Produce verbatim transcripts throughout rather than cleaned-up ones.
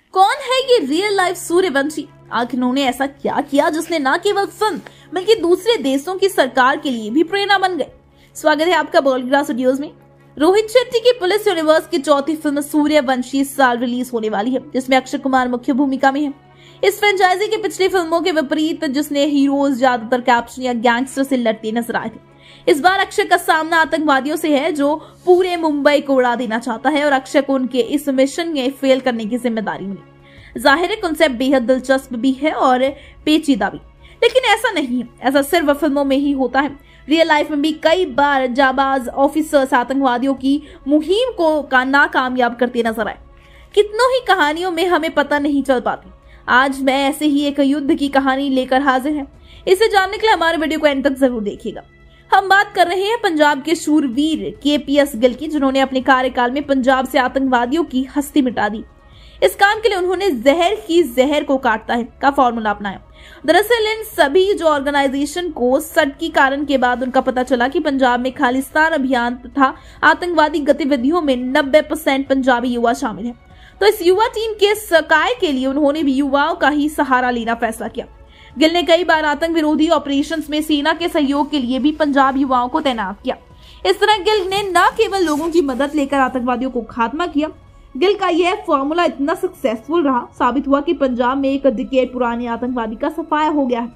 कौन है ये रियल लाइफ सूर्यवंशी? आखिर इन्होंने ऐसा क्या किया जिसने न केवल फिल्म बल्कि दूसरे देशों की सरकार के लिए भी प्रेरणा बन गए? स्वागत है आपका बॉलीग्राफ स्टूडियोज में। रोहित शेट्टी की पुलिस यूनिवर्स की चौथी फिल्म सूर्यवंशी इस साल रिलीज होने वाली है, जिसमें अक्षय कुमार मुख्य भूमिका में है। इस फ्रेंचाइजी की पिछली फिल्मों के विपरीत, जिसने हीरोज ज्यादातर कैप्शन या गैंगस्टर से लड़ते नजर आए थे, इस बार अक्षय का सामना आतंकवादियों से है जो पूरे मुंबई को उड़ा देना चाहता है और अक्षय को उनके इस मिशन में फेल करने की जिम्मेदारी मिली। जाहिर है कॉन्सेप्ट बेहद दिलचस्प भी है और पेचीदा भी, लेकिन ऐसा नहीं है। ऐसा सिर्फ फिल्मों में ही होता है। रियल लाइफ में भी कई बार जाबाज ऑफिसर्स आतंकवादियों की मुहिम को का नाकामयाब करते नजर आए। कितनों ही कहानियों में हमें पता नहीं चल पाती। आज मैं ऐसे ही एक युद्ध की कहानी लेकर हाजिर है। इसे जानने के लिए हमारे वीडियो को एंड तक जरूर देखिएगा। हम बात कर रहे हैं पंजाब के शूरवीर के पी एस गिल की, जिन्होंने अपने कार्यकाल में पंजाब से आतंकवादियों की हस्ती मिटा दी। इस काम के लिए उन्होंने जहर ही जहर को काटता है का फॉर्मूला अपनाया। दरअसल इन सभी जो ऑर्गेनाइजेशन को सटकी कारण के बाद उनका पता चला कि पंजाब में खालिस्तान अभियान तथा आतंकवादी गतिविधियों में नब्बे परसेंट पंजाबी युवा शामिल है, तो इस युवा टीम के सकाय के लिए उन्होंने भी युवाओं का ही सहारा लेना फैसला किया। गिल ने कई बार आतंक विरोधी ऑपरेशंस में सेना के सहयोग के लिए भी पंजाब युवाओं को तैनात किया। इस तरह गिल ने न केवल लोगों की मदद लेकर आतंकवादियों को खात्मा किया, गिल का यह फॉर्मूला इतना सक्सेसफुल रहा, साबित हुआ कि पंजाब में एक डिकेड पुराने आतंकवादी का सफाया हो गया है।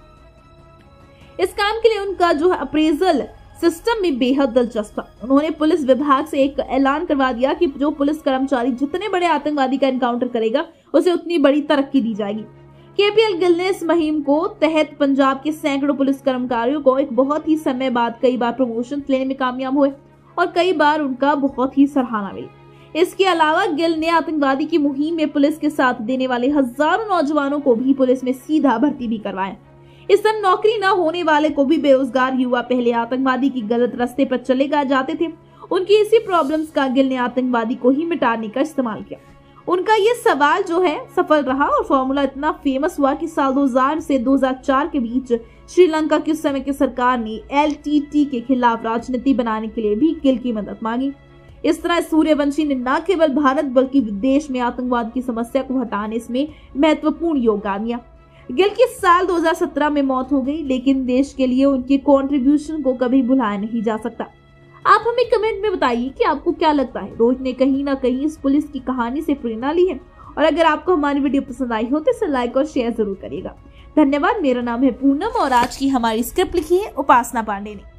इस काम के लिए उनका जो है अप्रेजल सिस्टम में बेहद दिलचस्प था। उन्होंने पुलिस विभाग से एक ऐलान करवा दिया कि जो पुलिस कर्मचारी जितने बड़े आतंकवादी का एनकाउंटर करेगा उसे उतनी बड़ी तरक्की दी जाएगी। के पी एस गिल ने इस मुहिम को तहत पंजाब के सैकड़ों पुलिस कर्मचारियों को एक बहुत ही समय बाद कई बार प्रमोशन लेने में कामयाब हुए और कई बार उनका बहुत ही सराहना मिली। इसके अलावा गिल ने आतंकवादी की मुहिम में पुलिस के साथ देने वाले हजारों नौजवानों को भी पुलिस में सीधा भर्ती भी करवाया। इस तरह नौकरी न होने वाले को भी बेरोजगार युवा पहले आतंकवादी की गलत रास्ते पर चले गए जाते थे, उनकी इसी प्रॉब्लम्स का गिल ने आतंकवादी को ही मिटाने का इस्तेमाल किया। उनका ये सवाल जो है सफल रहा और फॉर्मूला इतना फेमस हुआ कि साल दो हज़ार से दो हज़ार चार के बीच श्रीलंका की उस समय की सरकार ने एल टी टी के खिलाफ राजनीति बनाने के लिए भी गिल की मदद मांगी। इस तरह सूर्यवंशी ने न केवल भारत बल्कि विदेश में आतंकवाद की समस्या को हटाने में महत्वपूर्ण योगदान दिया। गिल की साल दो हज़ार सत्रह में मौत हो गई, लेकिन देश के लिए उनके कंट्रीब्यूशन को कभी भुलाया नहीं जा सकता। आप हमें कमेंट में बताइए कि आपको क्या लगता है, रोहित ने कहीं ना कहीं इस पुलिस की कहानी से प्रेरणा ली है? और अगर आपको हमारी वीडियो पसंद आई हो तो इसे लाइक और शेयर जरूर करिएगा। धन्यवाद। मेरा नाम है पूनम और आज की हमारी स्क्रिप्ट लिखी है उपासना पांडे ने।